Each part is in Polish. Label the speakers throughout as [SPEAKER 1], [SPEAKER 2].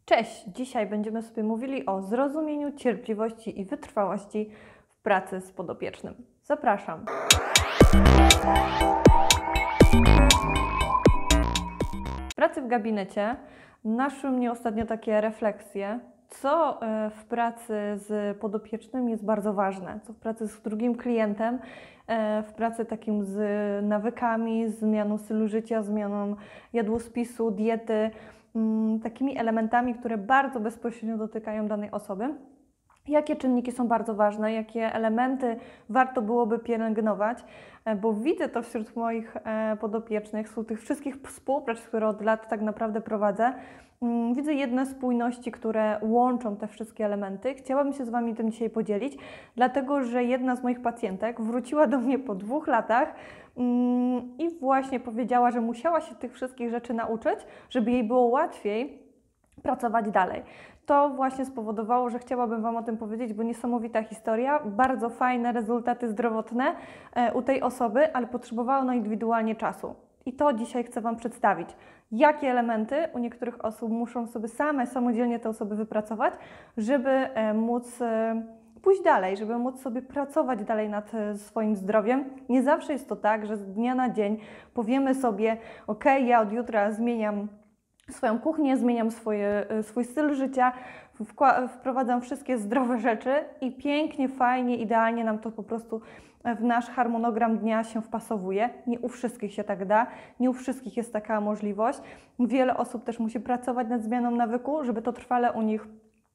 [SPEAKER 1] Cześć! Dzisiaj będziemy sobie mówili o zrozumieniu, cierpliwości i wytrwałości w pracy z podopiecznym. Zapraszam! W pracy w gabinecie naszły mnie ostatnio takie refleksje, co w pracy z podopiecznym jest bardzo ważne, co w pracy z drugim klientem, w pracy takim z nawykami, zmianą stylu życia, zmianą jadłospisu, diety, takimi elementami, które bardzo bezpośrednio dotykają danej osoby. Jakie czynniki są bardzo ważne, jakie elementy warto byłoby pielęgnować, bo widzę to wśród moich podopiecznych, wśród tych wszystkich współprac, które od lat tak naprawdę prowadzę. Widzę jedne spójności, które łączą te wszystkie elementy. Chciałabym się z Wami tym dzisiaj podzielić, dlatego że jedna z moich pacjentek wróciła do mnie po 2 latach i właśnie powiedziała, że musiała się tych wszystkich rzeczy nauczyć, żeby jej było łatwiej pracować dalej. To właśnie spowodowało, że chciałabym Wam o tym powiedzieć, bo niesamowita historia, bardzo fajne rezultaty zdrowotne u tej osoby, ale potrzebowała ona indywidualnie czasu. I to dzisiaj chcę Wam przedstawić. Jakie elementy u niektórych osób muszą sobie samodzielnie te osoby wypracować, żeby móc pójść dalej, żeby móc sobie pracować dalej nad swoim zdrowiem. Nie zawsze jest to tak, że z dnia na dzień powiemy sobie: ok, ja od jutra zmieniam swoją kuchnię, zmieniam swój styl życia, wprowadzam wszystkie zdrowe rzeczy i pięknie, fajnie, idealnie nam to po prostu w nasz harmonogram dnia się wpasowuje. Nie u wszystkich się tak da, nie u wszystkich jest taka możliwość. Wiele osób też musi pracować nad zmianą nawyku, żeby to trwale u nich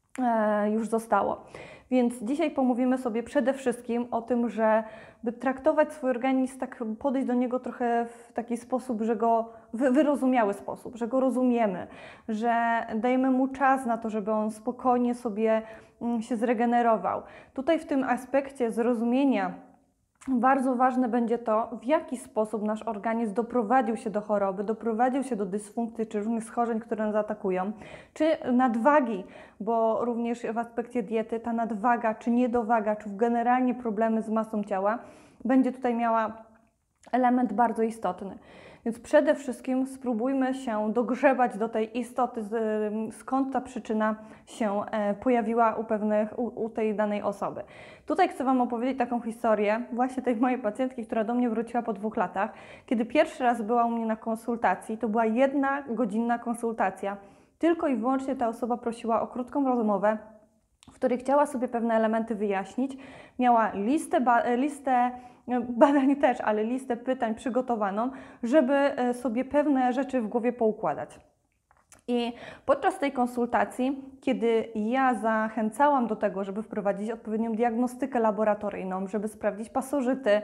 [SPEAKER 1] już zostało. Więc dzisiaj pomówimy sobie przede wszystkim o tym, żeby traktować swój organizm, tak podejść do niego trochę w taki sposób, że go wyrozumiały sposób, że go rozumiemy, że dajemy mu czas na to, żeby on spokojnie sobie się zregenerował. Tutaj w tym aspekcie zrozumienia bardzo ważne będzie to, w jaki sposób nasz organizm doprowadził się do choroby, doprowadził się do dysfunkcji czy różnych schorzeń, które nas atakują, czy nadwagi, bo również w aspekcie diety ta nadwaga, czy niedowaga, czy generalnie problemy z masą ciała będzie tutaj miała element bardzo istotny. Więc przede wszystkim spróbujmy się dogrzebać do tej istoty, skąd ta przyczyna się pojawiła u tej danej osoby. Tutaj chcę Wam opowiedzieć taką historię właśnie tej mojej pacjentki, która do mnie wróciła po 2 latach. Kiedy pierwszy raz była u mnie na konsultacji, to była 1-godzinna konsultacja. Tylko i wyłącznie ta osoba prosiła o krótką rozmowę, w której chciała sobie pewne elementy wyjaśnić. Miała listę badań też, ale listę pytań przygotowaną, żeby sobie pewne rzeczy w głowie poukładać. I podczas tej konsultacji, kiedy ja zachęcałam do tego, żeby wprowadzić odpowiednią diagnostykę laboratoryjną, żeby sprawdzić pasożyty,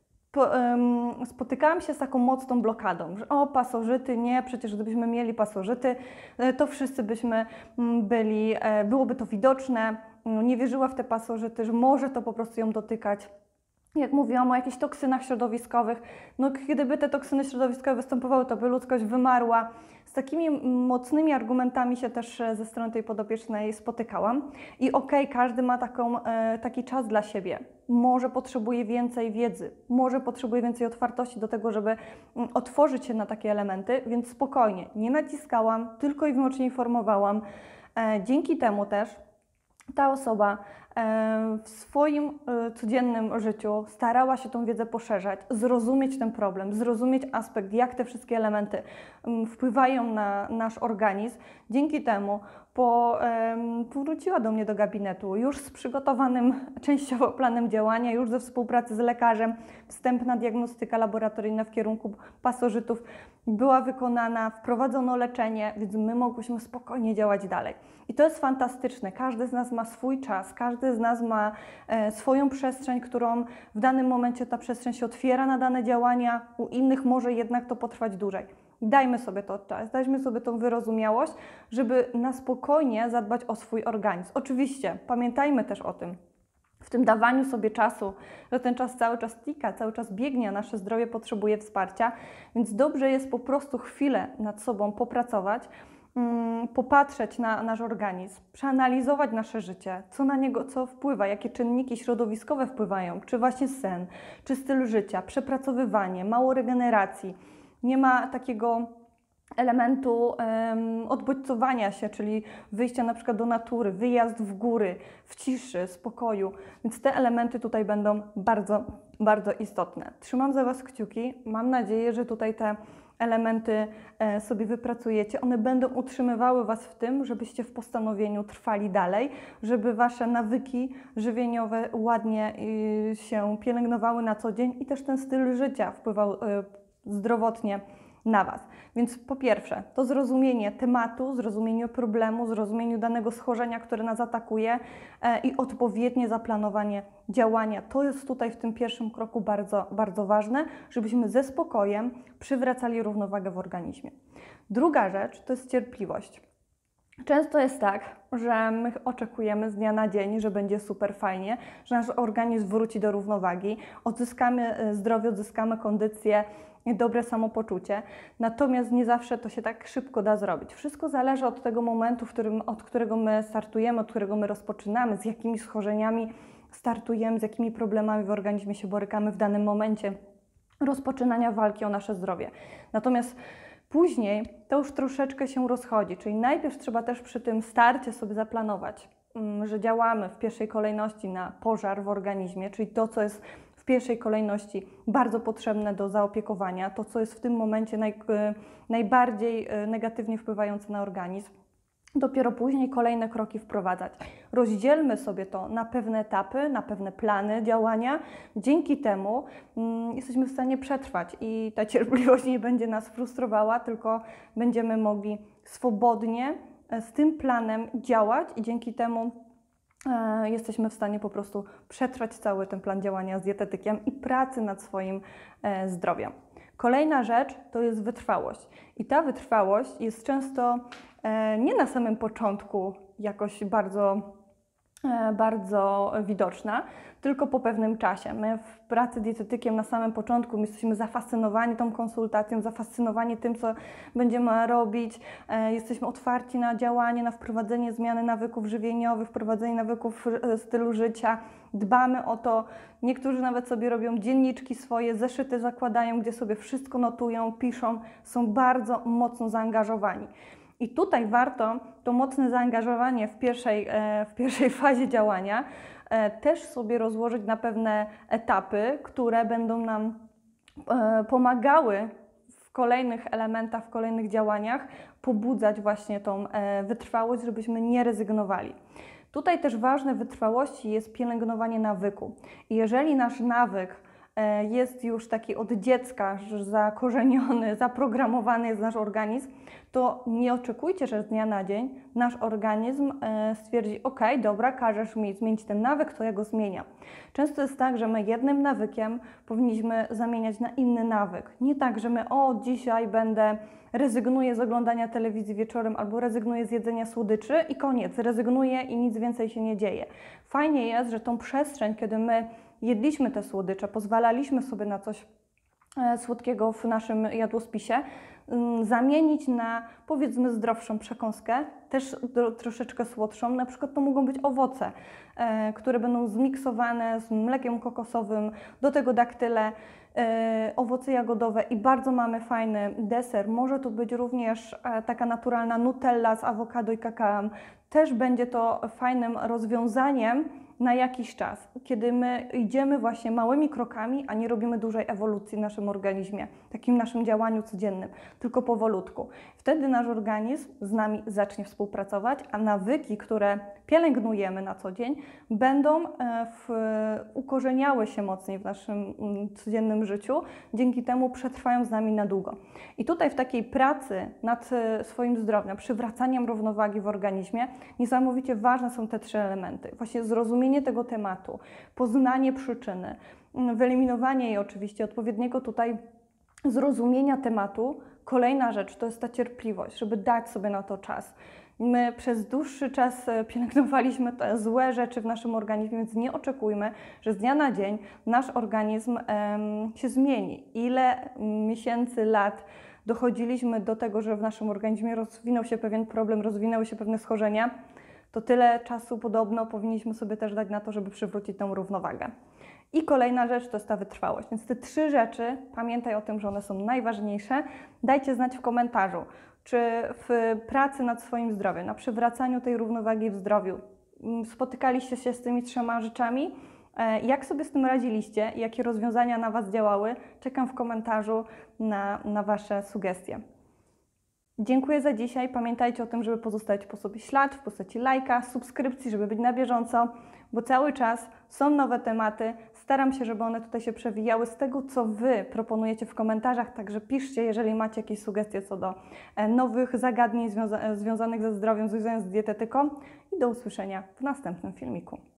[SPEAKER 1] spotykałam się z taką mocną blokadą, że pasożyty, nie, przecież gdybyśmy mieli pasożyty, to wszyscy byśmy byłoby to widoczne, nie wierzyła w te pasożyty, że może to po prostu ją dotykać. Jak mówiłam o jakichś toksynach środowiskowych, gdyby te toksyny środowiskowe występowały, to by ludzkość wymarła. Z takimi mocnymi argumentami się też ze strony tej podopiecznej spotykałam. I każdy ma taki czas dla siebie. Może potrzebuje więcej wiedzy, może potrzebuje więcej otwartości do tego, żeby otworzyć się na takie elementy, więc spokojnie, nie naciskałam, tylko i wyłącznie informowałam. Dzięki temu też ta osoba w swoim codziennym życiu starała się tą wiedzę poszerzać, zrozumieć ten problem, zrozumieć aspekt, jak te wszystkie elementy wpływają na nasz organizm. Dzięki temu powróciła do mnie do gabinetu już z przygotowanym częściowo planem działania, już ze współpracy z lekarzem. Wstępna diagnostyka laboratoryjna w kierunku pasożytów była wykonana, wprowadzono leczenie, więc my mogłyśmy spokojnie działać dalej. I to jest fantastyczne. Każdy z nas ma swój czas, każdy z nas ma swoją przestrzeń, którą w danym momencie ta przestrzeń się otwiera na dane działania, u innych może jednak to potrwać dłużej. Dajmy sobie to czas, dajmy sobie tą wyrozumiałość, żeby na spokojnie zadbać o swój organizm. Oczywiście pamiętajmy też o tym, w tym dawaniu sobie czasu, że ten czas cały czas tika, cały czas biegnie, a nasze zdrowie potrzebuje wsparcia, więc dobrze jest po prostu chwilę nad sobą popracować, popatrzeć na nasz organizm, przeanalizować nasze życie, co na niego wpływa, jakie czynniki środowiskowe wpływają, czy właśnie sen, czy styl życia, przepracowywanie, mało regeneracji. Nie ma takiego elementu odbodźcowania się, czyli wyjścia na przykład do natury, wyjazd w góry, w ciszy, spokoju. Więc te elementy tutaj będą bardzo, bardzo istotne. Trzymam za Was kciuki. Mam nadzieję, że tutaj te elementy sobie wypracujecie. One będą utrzymywały Was w tym, żebyście w postanowieniu trwali dalej, żeby Wasze nawyki żywieniowe ładnie się pielęgnowały na co dzień i też ten styl życia wpływał zdrowotnie na Was. Więc po pierwsze, to zrozumienie tematu, zrozumienie problemu, zrozumienie danego schorzenia, które nas atakuje i odpowiednie zaplanowanie działania. To jest tutaj w tym pierwszym kroku bardzo, bardzo ważne, żebyśmy ze spokojem przywracali równowagę w organizmie. Druga rzecz to jest cierpliwość. Często jest tak, że my oczekujemy z dnia na dzień, że będzie super fajnie, że nasz organizm wróci do równowagi, odzyskamy zdrowie, odzyskamy kondycję, dobre samopoczucie, natomiast nie zawsze to się tak szybko da zrobić. Wszystko zależy od tego momentu, od którego my startujemy, od którego my rozpoczynamy, z jakimi schorzeniami startujemy, z jakimi problemami w organizmie się borykamy w danym momencie rozpoczynania walki o nasze zdrowie. Natomiast później to już troszeczkę się rozchodzi, czyli najpierw trzeba też przy tym starcie sobie zaplanować, że działamy w pierwszej kolejności na pożar w organizmie, czyli to, co jest w pierwszej kolejności bardzo potrzebne do zaopiekowania, to, co jest w tym momencie najbardziej negatywnie wpływające na organizm. Dopiero później kolejne kroki wprowadzać. Rozdzielmy sobie to na pewne etapy, na pewne plany działania. Dzięki temu jesteśmy w stanie przetrwać i ta cierpliwość nie będzie nas frustrowała, tylko będziemy mogli swobodnie z tym planem działać i dzięki temu jesteśmy w stanie po prostu przetrwać cały ten plan działania z dietetykiem i pracy nad swoim zdrowiem. Kolejna rzecz to jest wytrwałość. I ta wytrwałość jest często nie na samym początku jakoś bardzo widoczna, tylko po pewnym czasie. My w pracy dietetykiem na samym początku jesteśmy zafascynowani tą konsultacją, zafascynowani tym, co będziemy robić. Jesteśmy otwarci na działanie, na wprowadzenie zmiany nawyków żywieniowych, wprowadzenie nawyków stylu życia. Dbamy o to. Niektórzy nawet sobie robią dzienniczki swoje, zeszyty zakładają, gdzie sobie wszystko notują, piszą. Są bardzo mocno zaangażowani. I tutaj warto to mocne zaangażowanie w pierwszej fazie działania też sobie rozłożyć na pewne etapy, które będą nam pomagały w kolejnych elementach, w kolejnych działaniach pobudzać właśnie tą wytrwałość, żebyśmy nie rezygnowali. Tutaj też ważne w wytrwałości jest pielęgnowanie nawyku. I jeżeli nasz nawyk jest już taki od dziecka zakorzeniony, zaprogramowany jest nasz organizm, to nie oczekujcie, że z dnia na dzień nasz organizm stwierdzi: ok, dobra, każesz mi zmienić ten nawyk, to ja go zmieniam. Często jest tak, że my jednym nawykiem powinniśmy zamieniać na inny nawyk. Nie tak, że my dzisiaj rezygnuję z oglądania telewizji wieczorem albo rezygnuję z jedzenia słodyczy i koniec, rezygnuję i nic więcej się nie dzieje. Fajnie jest, że tą przestrzeń, kiedy my jedliśmy te słodycze, pozwalaliśmy sobie na coś słodkiego w naszym jadłospisie, zamienić na, powiedzmy, zdrowszą przekąskę, też troszeczkę słodszą. Na przykład to mogą być owoce, które będą zmiksowane z mlekiem kokosowym, do tego daktyle, owoce jagodowe i bardzo mamy fajny deser. Może to być również taka naturalna nutella z awokado i kakao. Też będzie to fajnym rozwiązaniem na jakiś czas, kiedy my idziemy właśnie małymi krokami, a nie robimy dużej ewolucji w naszym organizmie, takim naszym działaniu codziennym, tylko powolutku. Wtedy nasz organizm z nami zacznie współpracować, a nawyki, które pielęgnujemy na co dzień, będą ukorzeniały się mocniej w naszym codziennym życiu, dzięki temu przetrwają z nami na długo. I tutaj w takiej pracy nad swoim zdrowiem, przywracaniem równowagi w organizmie, niesamowicie ważne są te 3 elementy. Właśnie zrozumienie tego tematu, poznanie przyczyny, wyeliminowanie jej oczywiście, odpowiedniego tutaj zrozumienia tematu. Kolejna rzecz to jest ta cierpliwość, żeby dać sobie na to czas. My przez dłuższy czas pielęgnowaliśmy te złe rzeczy w naszym organizmie, więc nie oczekujmy, że z dnia na dzień nasz organizm się zmieni. Ile miesięcy, lat dochodziliśmy do tego, że w naszym organizmie rozwinął się pewien problem, rozwinęły się pewne schorzenia, to tyle czasu podobno powinniśmy sobie też dać na to, żeby przywrócić tę równowagę. I kolejna rzecz to jest ta wytrwałość. Więc te 3 rzeczy, pamiętaj o tym, że one są najważniejsze. Dajcie znać w komentarzu, czy w pracy nad swoim zdrowiem, na przywracaniu tej równowagi w zdrowiu spotykaliście się z tymi 3 rzeczami. Jak sobie z tym radziliście? Jakie rozwiązania na Was działały? Czekam w komentarzu na Wasze sugestie. Dziękuję za dzisiaj. Pamiętajcie o tym, żeby pozostawić po sobie ślad w postaci lajka, subskrypcji, żeby być na bieżąco, bo cały czas są nowe tematy. Staram się, żeby one tutaj się przewijały z tego, co Wy proponujecie w komentarzach, także piszcie, jeżeli macie jakieś sugestie co do nowych zagadnień związanych ze zdrowiem, związanych z dietetyką i do usłyszenia w następnym filmiku.